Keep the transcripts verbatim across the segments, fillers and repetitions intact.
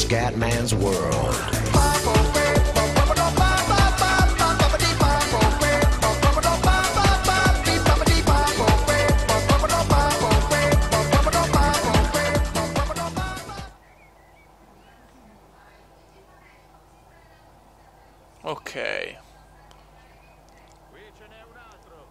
Scatman's World. Ok. Qui ce n'è un altro.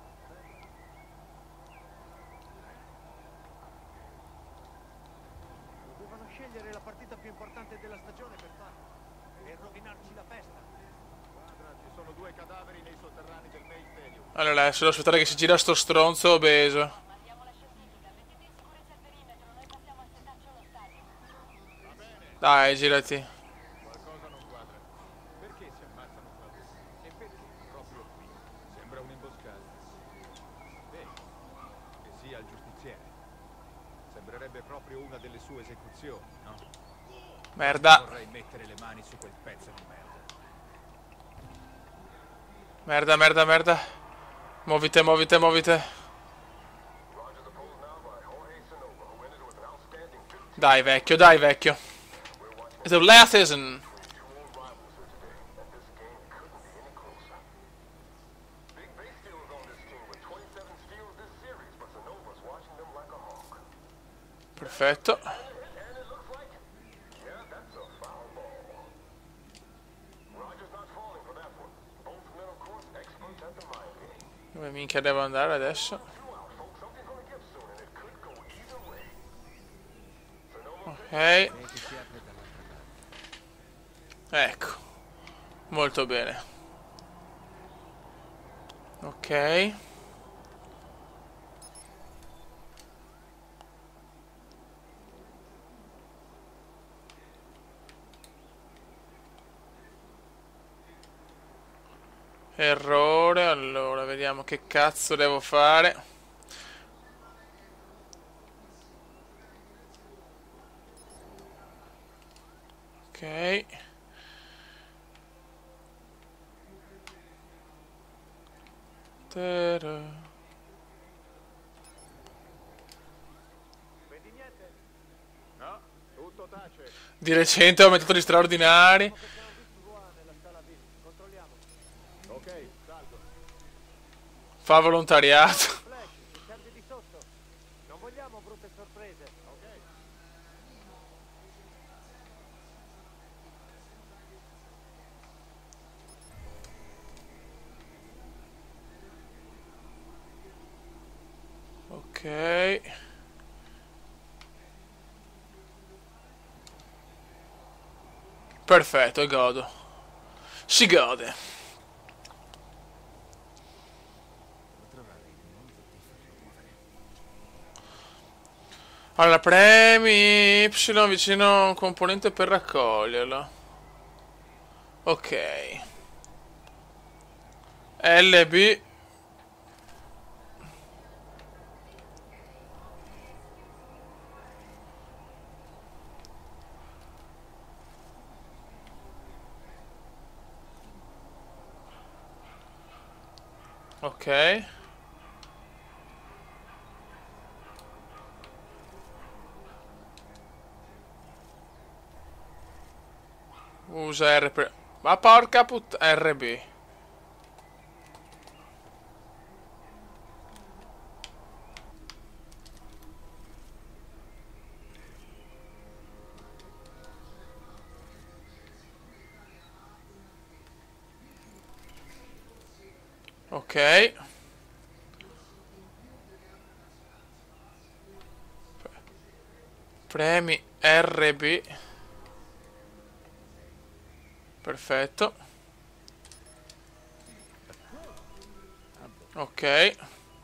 Dovevano scegliere la partita più importante della stagione per farlo e rovinarci la festa. Guarda, ci sono due cadaveri nei sotterranei del May Stadium. Allora, adesso devo aspettare che si gira sto stronzo obeso. Dai, girati. Qualcosa non quadra. Perché si ammazzano tra loro? E perché proprio qui? Sembra un'imboscata. Vedi, che sia il giustiziere. Sembrerebbe proprio una delle sue esecuzioni, no? Merda. Vorrei mettere le mani su quel pezzo di merda. Merda, merda, merda. Muovite, muovite, muovite. Dai, vecchio, dai, vecchio. It's the last season. Perfetto. Dove minchia devo andare adesso? Ok. Ecco. Molto bene. Ok. Errore. Allora, vediamo che cazzo devo fare. Ok. Ta-da. Vedi niente? No, tutto tace. Di recente ho aumentato gli straordinari. Controlliamo. Ok, salgo. Fa volontariato. Flash, ci servi di sotto. Non vogliamo brutte sorprese. Ok. Ok. Perfetto, godo. Si gode. Allora, premi Y vicino a un componente per raccoglierlo. Ok. L B. Ok. Usa R per... Ma porca put... R B. Ok. Premi R B. Perfetto. Ok.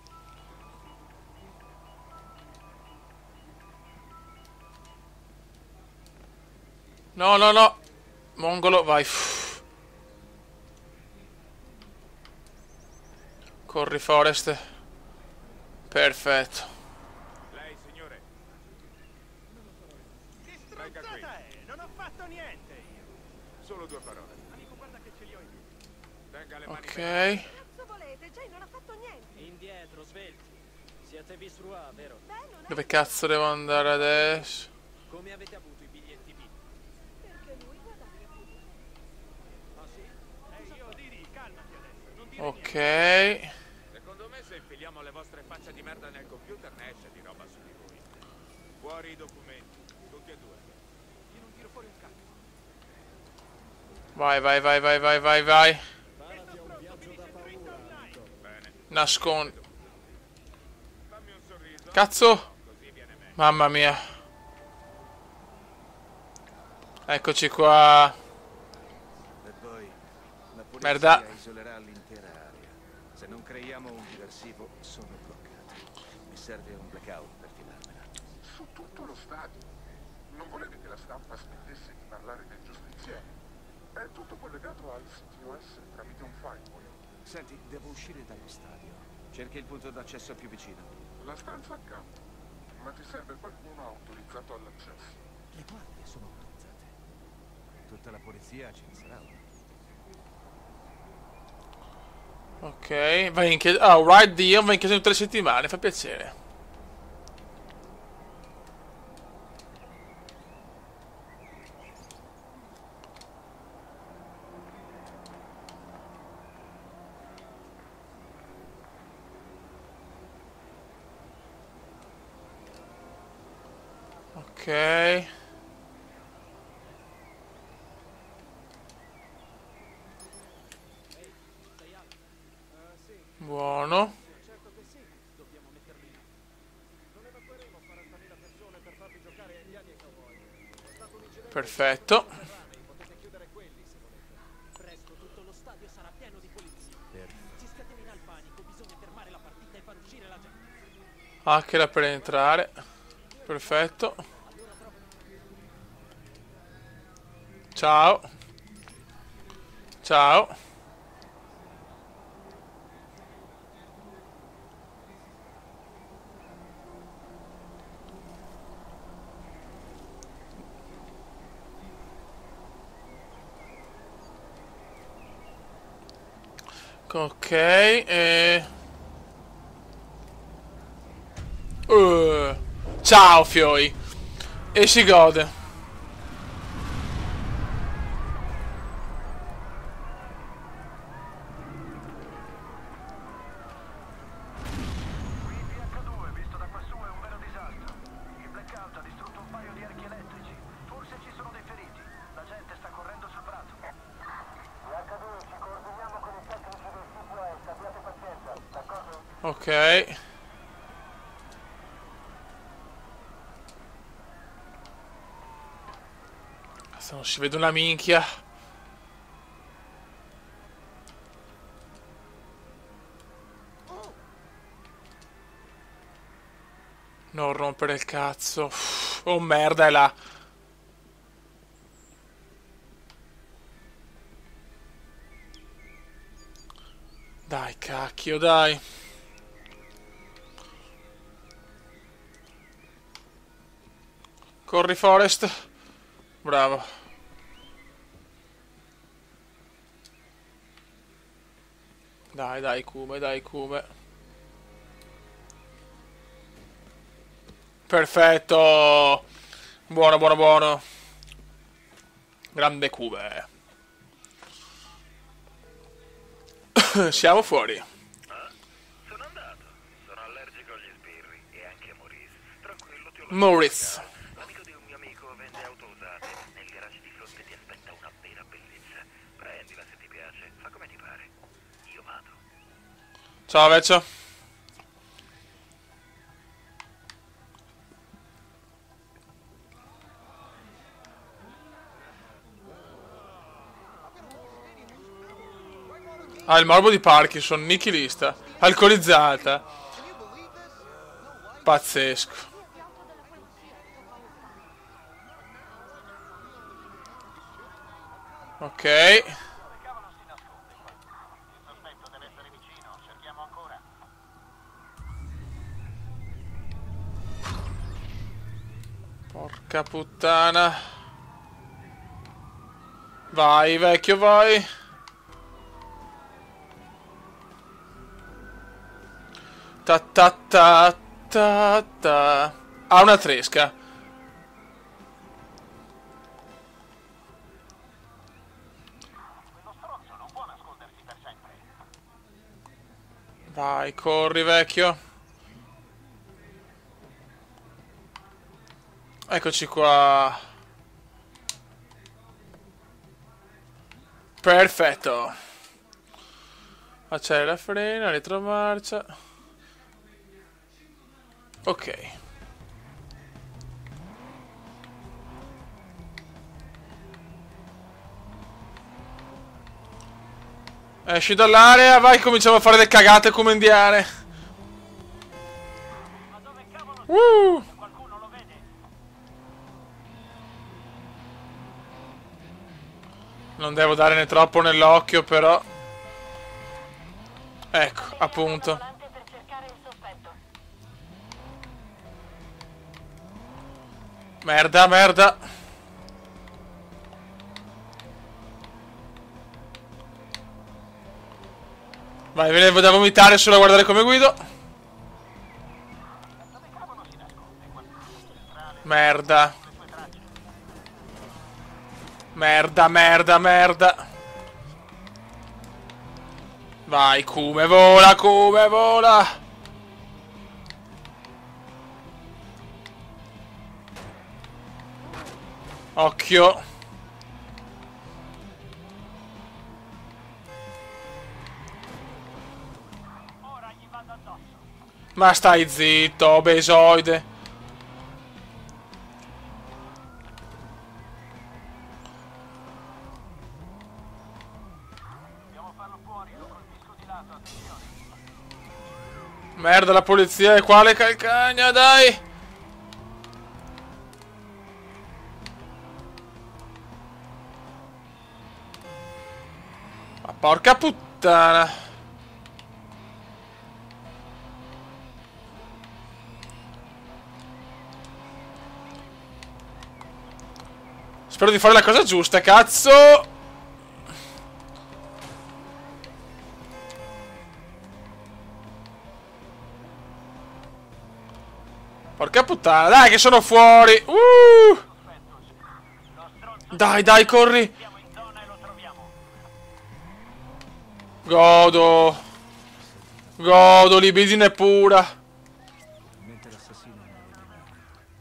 No, no, no. Mongolo, vai. Uff. Corri, Forest. Perfetto. Lei, signore. Che stronzata è? Non ho fatto niente io. Solo due parole. Amico, guarda che ce li ho in più. Tenga le mani. Ok. Che cazzo volete? Jay non ha fatto niente. Indietro, svelti. Siete Visrua, vero? Beh, non è Dove cazzo devo andare adesso? Come avete avuto i biglietti B? perché Ok. Secondo me se infiliamo le vostre facce di merda nel computer ne esce di roba su di voi. Fuori i documenti, tutti e due. Io non tiro fuori un cazzo. Vai, vai, vai, vai, vai, vai, vai. Parati a un viaggio da paura, Vito. Bene, Nascondi. fammi un sorriso. Cazzo. Così viene meglio. Mamma mia. Eccoci qua. E poi la polizia Merda. isolerà l'intera area. Se non creiamo un diversivo, sono bloccati. Mi serve un blackout per filarmela. Su tutto lo stadio. Non volevi che la stampa smettesse di parlare del giustiziere? È tutto collegato al C T O S tramite un firewall. Senti, devo uscire dallo stadio. Cerchi il punto d'accesso più vicino. La stanza accanto. Ma ti serve qualcuno autorizzato all'accesso. Le guardie sono autorizzate. Tutta la polizia ce ne sarà una. Ok, vai in chiesa. Ah, right Dio, vai in chiesa in tre settimane, fa piacere. Ok. Buono. Certo che sì, dobbiamo metterli lì. Non evacueremo quarantamila persone per farvi giocare agli anni ai cowboy. È stato un incidente. Perfetto. Sotterranei, potete chiudere quelli se volete. Presto tutto lo stadio sarà pieno di polizia. Si scatenerà il panico, bisogna fermare la partita e far uscire la gente. Hacker per entrare. Perfetto. Ciao. Ciao. Ok. E... Uh, ciao Fioi. E si gode. Qui P H due, visto da quassù, è un vero disastro. Il blackout ha distrutto un paio di archi elettrici. Forse ci sono dei feriti. La gente sta correndo sul prato. P H due, ci coordiniamo con i tecnici del C T O S. Abbiate pazienza, d'accordo? Ok. Se non si vede una minchia. Non rompere il cazzo. Uff, oh merda, è là. Dai, cacchio, dai. Corri, Forest. Bravo. Dai, dai, Kume, dai, Kume. Perfetto. Buono, buono, buono. Grande Kume. Siamo fuori. Sono andato. Sono allergico agli sbirri e anche a Maurice. Tranquillo, ti ho Maurice. L'amico di un mio amico vende auto usate. Nel garage di fronte ti aspetta una vera bellezza. Prendila se ti piace. Fa come ti pare. Io vado. Ciao, Vecchio. Ah, il morbo di Parkinson, nichilista, alcolizzata. Pazzesco. Ok. Porca puttana. Vai, vecchio, vai. Ta ta ta ta ta. Ha una tresca. Vai, corri, vecchio. Eccoci qua. Perfetto. Accelera, frena, retromarcia. Ok. Esci dall'area, vai, cominciamo a fare le cagate come indiane. Ma dove cavolo Uh. sei? Qualcuno lo vede? Non devo dare né troppo nell'occhio, però. Ecco, appunto. Volante per cercare il sospetto. Merda, merda. Vai, venevo da vomitare solo a guardare come guido. Merda. Merda, merda, merda. Vai, come vola, come vola. Occhio. Ma stai zitto, besoide. Dobbiamo farlo fuori, lo colpisco di lato, attenzione. Merda, la polizia è qua, le calcagna, dai. Ma porca puttana. Spero di fare la cosa giusta, cazzo! Porca puttana, dai che sono fuori! Uh! Dai, dai, corri! Godo! Godo, libidine pura! Mentre l'assassino non aveva in mano.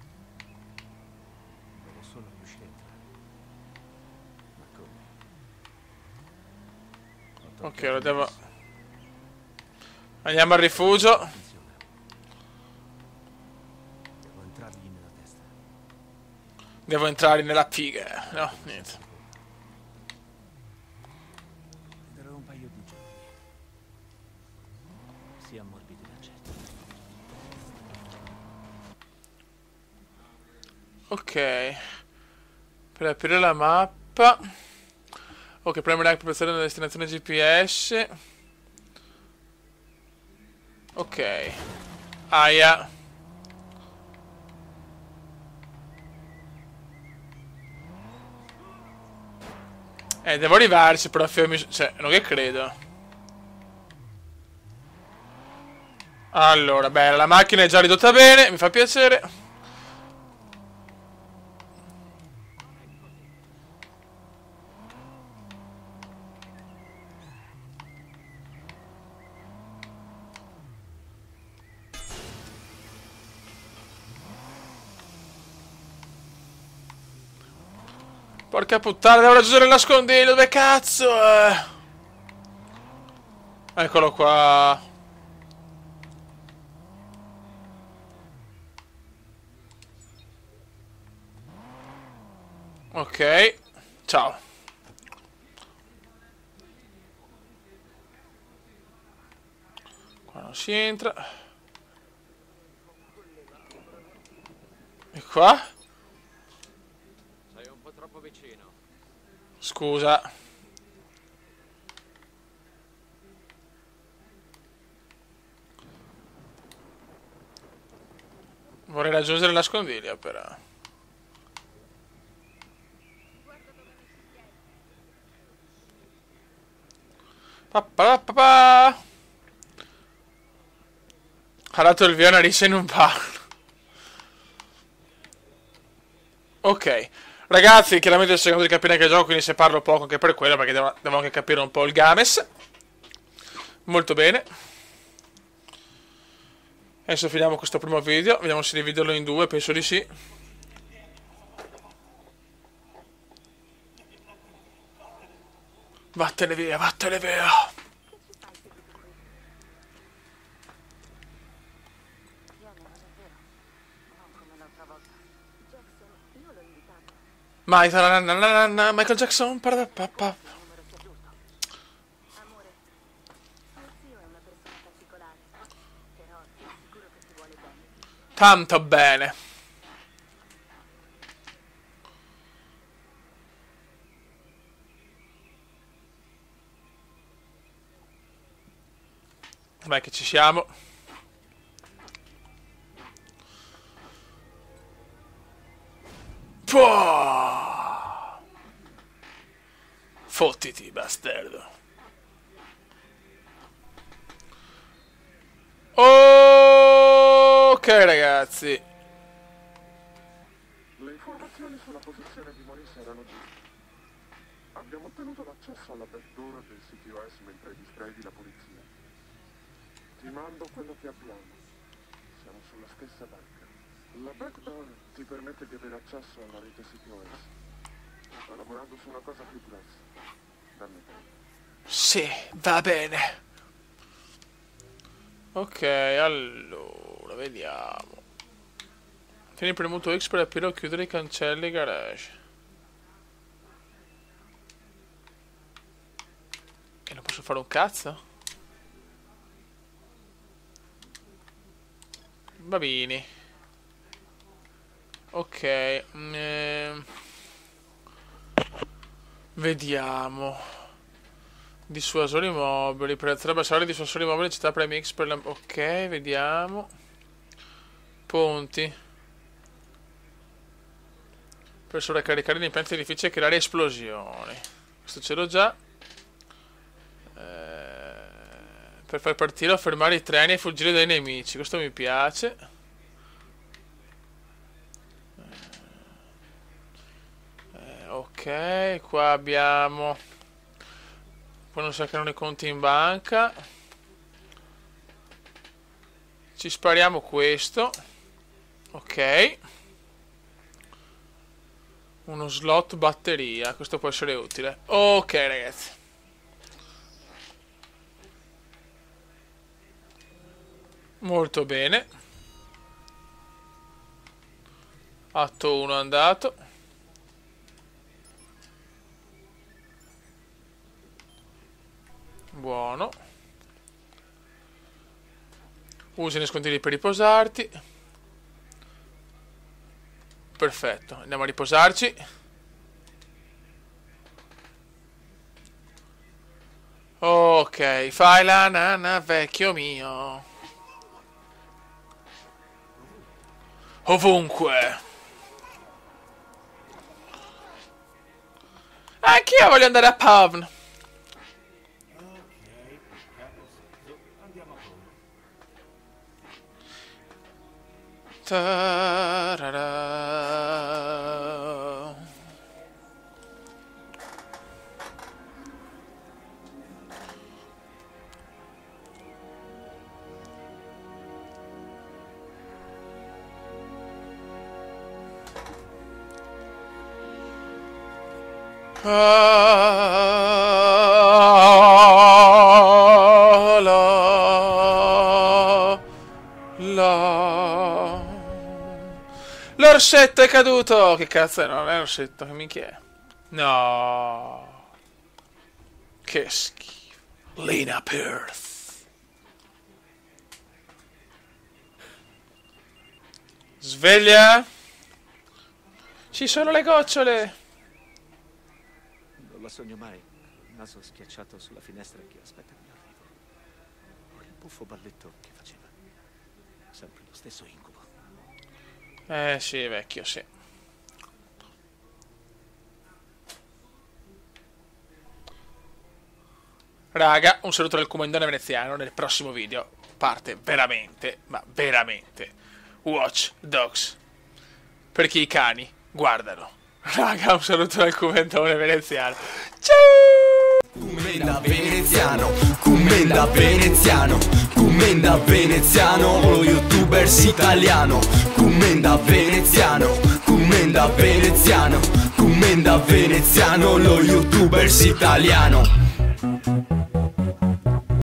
Volevo solo riuscire a entrare. Ma come? Ok, lo devo... Andiamo al rifugio. Devo entrargli nella testa. Devo entrare nella piga. No, niente. Ti darò un paio di giorni. Si ammorbidi l'accetto. Ok. Per aprire la mappa. Ok, premere like per passare una destinazione G P S. Ok. Aia. Eh, devo arrivarci, però fermi... Cioè, non che credo. Allora, beh, la macchina è già ridotta bene, mi fa piacere. Porca puttana, devo raggiungere il nascondiglio, dove cazzo è? Eccolo qua. Ok, ciao. Qua non si entra. E qua? Sei un po' troppo vicino. Scusa. Vorrei raggiungere il nascondiglio, però. Pa, pa, pa, pa. Ha dato il via narice in un palo. Ok. Ragazzi, chiaramente cercando di capire anche il gioco, quindi se parlo poco anche per quello, perché devo, devo anche capire un po' il games. Molto bene. Adesso finiamo questo primo video, vediamo se dividerlo in due, penso di sì. Vattene via, vattene via. Michael Jackson, parapapà. Tanto bene. Vai che ci siamo. Puah! Fottiti, bastardo. Ok, ragazzi. Le informazioni sulla posizione di Maurice erano giuste. Abbiamo ottenuto l'accesso alla backdoor del C T O S mentre distrai la polizia. Ti mando quello che abbiamo. Siamo sulla stessa barca. La backdoor ti permette di avere accesso alla rete C T O S. Sto lavorando su una cosa più grossa. Dammi tempo. Sì, va bene. Ok, allora, vediamo. Tieni premuto X per aprire o chiudere i cancelli garage. E non posso fare un cazzo? Va bene. Ok. Ehm. Vediamo. Dissuasori mobili. Per alzare abbassare dissuasori mobili città premi X per la... Ok, vediamo. Ponti. Per sovraccaricare gli impianti edifici e creare esplosioni. Questo ce l'ho già. Eh, per far partire o fermare i treni e fuggire dai nemici. Questo mi piace. Eh, ok, qua abbiamo... Poi non saccheranno i conti in banca. Ci spariamo questo. Ok. Uno slot batteria. Questo può essere utile. Ok, ragazzi. Molto bene. Atto uno andato. Buono. Usi nascondigli per riposarti. Perfetto, andiamo a riposarci. Ok, fai la nana, vecchio mio. Ovunque. Anch'io voglio andare a Pavn. Ta-ra-ra. Ah, la, la. L'orsetto è caduto! Che cazzo è? No, non è l'orsetto, che minchia è? No. Che schifo. Lena Perth. Sveglia! Ci sono le gocciole! Non la sogno mai. Il naso schiacciato sulla finestra che aspetta il mio arrivo. Quel buffo balletto che faceva. Sempre lo stesso incubo. Eh sì, vecchio, sì. Raga, un saluto dal comandante veneziano. Nel prossimo video parte veramente, ma veramente Watch Dogs. Perché i cani guardano. Raga, un saluto dal comandante veneziano. Ciao! Commenda veneziano, commenda veneziano, commenda veneziano, lo YouTube youtubers italiano, commenda veneziano, commenda veneziano, commenda veneziano, lo youtubers italiano.